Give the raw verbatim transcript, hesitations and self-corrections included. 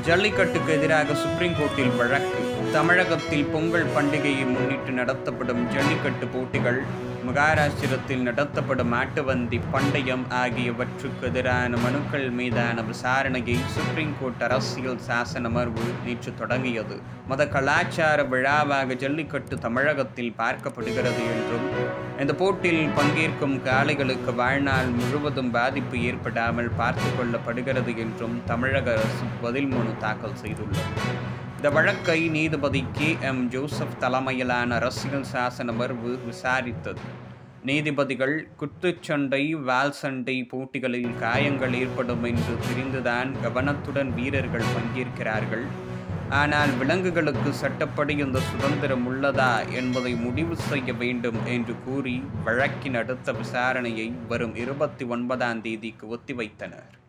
ஜல்லிக்கட்டுக்கு எதிராக சுப்ரீம் கோர்ட்டில் வழக்கு. தமிழகத்தில் பொங்கல் பண்டிகையை முன்னிட்டு நடத்தப்படும் ஜல்லிக்கட்டு போட்டிகள், மகாராஷ்டிரத்தில் நடத்தப்படும் மாட்டுவண்டி பந்தயம் ஆகியவற்றுக்கு எதிரான மனுக்கள் மீதான விசாரணையை சுப்ரீம் கோர்ட் அரசியல் சாசன அமர்வு நேற்று தொடங்கியது. மத கலாச்சார விழாவாக ஜல்லிக்கட்டு தமிழகத்தில் பார்க்கப்படுகிறது என்றும், இந்த போட்டியில் பங்கேற்கும் காளைகளுக்கு வாழ்நாள் முழுவதும் பாதிப்பு ஏற்படாமல் பார்த்து கொள்ளப்படுகிறது என்றும் தமிழக அரசு பதில் மனு தாக்கல் செய்துள்ளது. இந்த வழக்கை நீதிபதி கே எம் ஜோசப் தலைமையிலான அரசியல் சாசன அமர்வு விசாரித்தது. நீதிபதிகள், குத்துச்சண்டை, வால் சண்டை போட்டிகளில் காயங்கள் ஏற்படும் என்று தெரிந்துதான் கவனத்துடன் வீரர்கள் பங்கேற்கிறார்கள். ஆனால் விலங்குகளுக்கு சட்டப்படி இந்த சுதந்திரம் உள்ளதா என்பதை முடிவு செய்ய வேண்டும் என்று கூறி வழக்கின் அடுத்த விசாரணையை வரும் இருபத்தி ஒன்பதாம் தேதிக்கு ஒத்திவைத்தனர்.